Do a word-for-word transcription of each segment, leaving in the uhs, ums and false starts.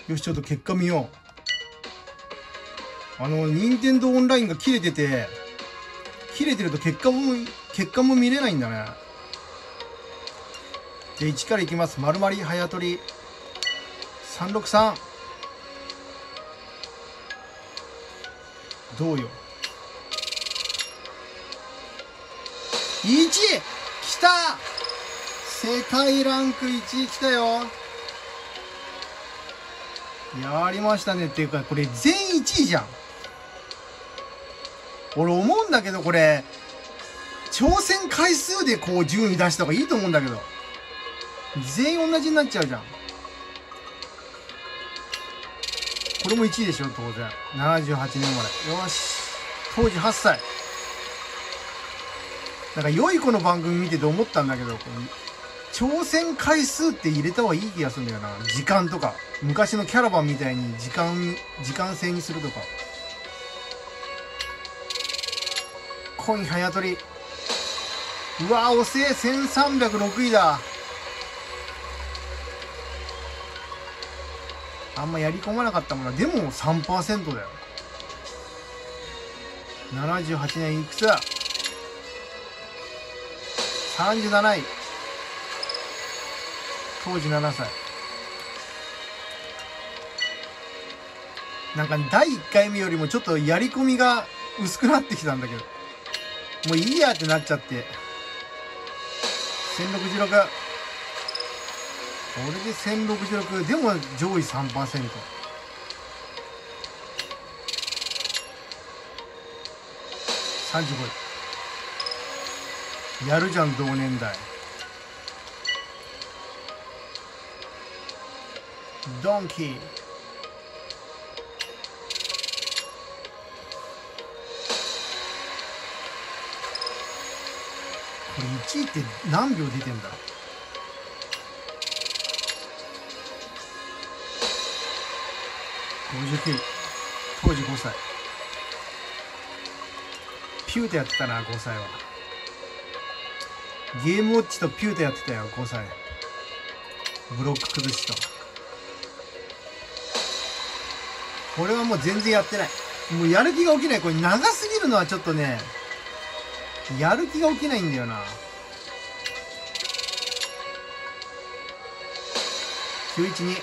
よし、ちょっと結果見よう。あの、任天堂オンラインが切れてて、切れてると結果も、結果も見れないんだね。じゃあいちからいきます。丸まり、早取り。さんろくさん。どうよ。いちい来た。世界ランクいちい来たよ。やりましたね。っていうか、これ全いちいじゃん。俺思うんだけど、これ、挑戦回数でこう順位出した方がいいと思うんだけど。全員同じになっちゃうじゃん。これもいちいでしょ、当然。ななじゅうはちねんまで。よし。当時はっさい。なんか良い子の番組見てて思ったんだけど、この挑戦回数って入れた方がいい気がするんだよな。時間とか。昔のキャラバンみたいに時間、時間制にするとか。コイン早取り。うわー、遅え。せんさんびゃくろくいだ。あんまやり込まなかったもんな。でも さんパーセント だよ。ななじゅうはちねんいくつだ。さんじゅうなない。当時ななさい。なんかだいいっかいめよりもちょっとやり込みが薄くなってきたんだけど。もういいやってなっちゃって。せんろくじゅうろく。これでせんろくじゅうろく。でも上位 さんパーセント。さんじゅうごい。やるじゃん、同年代。ドンキー。これいちいって何秒出てんだろう。ごじゅうきゅう。当時ごさい。ピュートやってたな、ごさいは。ゲームウォッチとピュートやってたよ、ごさい。ブロック崩しと。これはもう全然やってない。もうやる気が起きない。これ長すぎるのはちょっとね、やる気が起きないんだよな。きゅういちに。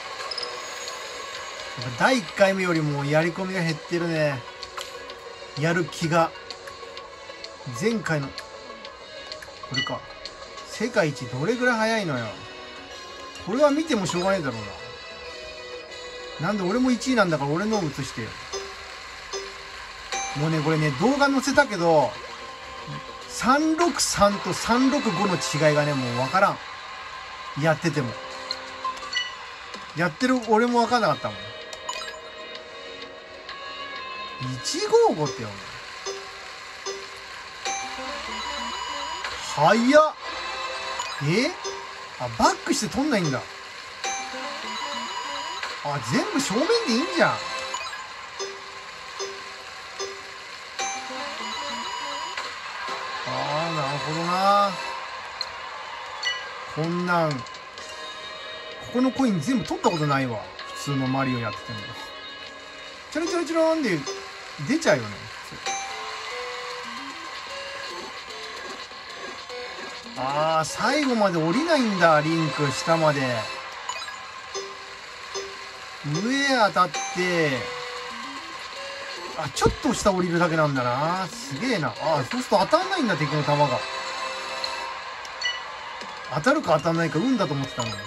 だいいっかいめよりもやり込みが減ってるね。やる気が。前回の、これか。世界一どれぐらい早いのよ。これは見てもしょうがないだろうな。なんで俺もいちいなんだから俺のを映してよ。もうね、これね、動画載せたけど、さんろくさんとさんろくごの違いがね、もうわからん。やってても。やってる俺もわかんなかったもん。いちごごってよ。早っ。えあ、バックして取んないんだ。あ、全部正面でいいんじゃん。ああ、なるほどな。こんなん、ここのコイン全部取ったことないわ。普通のマリオやってても。ちょろちょろちょろんで出ちゃうよね。ああ、最後まで降りないんだ、リンク、下まで。上当たって、あ、ちょっと下降りるだけなんだな。すげえな。ああ、そうすると当たんないんだ、敵の弾が。当たるか当たんないか運だと思ってたのに。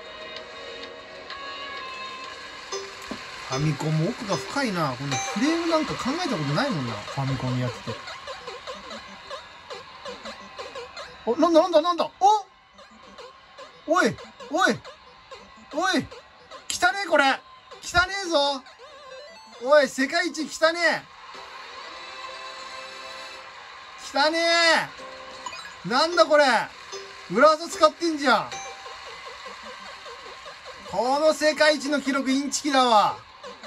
ファミコンも奥が深いな。このフレームなんか考えたことないもんな。ファミコンやってて。お、なんだなんだなんだ。おおいおいおい汚ねえこれ。汚ねえぞ。おい、世界一汚ねえ。汚ねえ。なんだこれ。裏技使ってんじゃん。この世界一の記録インチキだわ。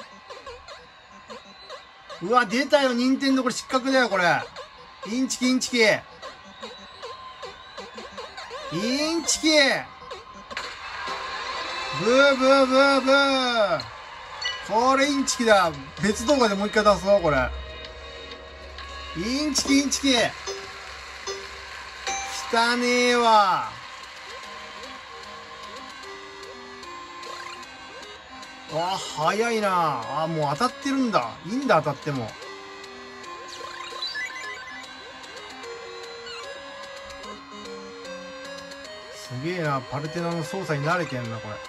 うわ、出たよ、任天堂。これ失格だよ、これ。インチキ、インチキ。インチキ。 ブーブーブーブー。これインチキだ。別動画でもう一回出そう、これ。インチキインチキ。汚ねえわ。あ、早いな。あ、もう当たってるんだ。いいんだ、当たっても。すげえな。パルテナの操作に慣れてんな、これ。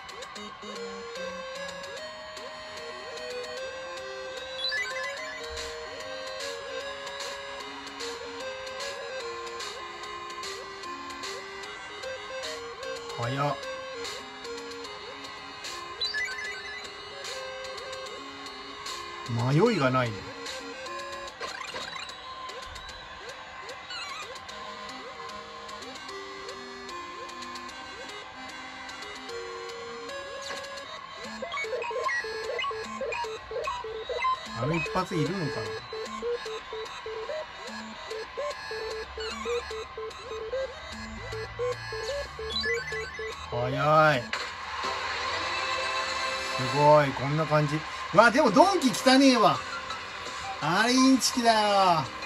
早っ。迷いがないね。あの一発いるのかな。早い。すごい、こんな感じ。うわ、でもドンキ汚ねえわ。あれインチキだよ。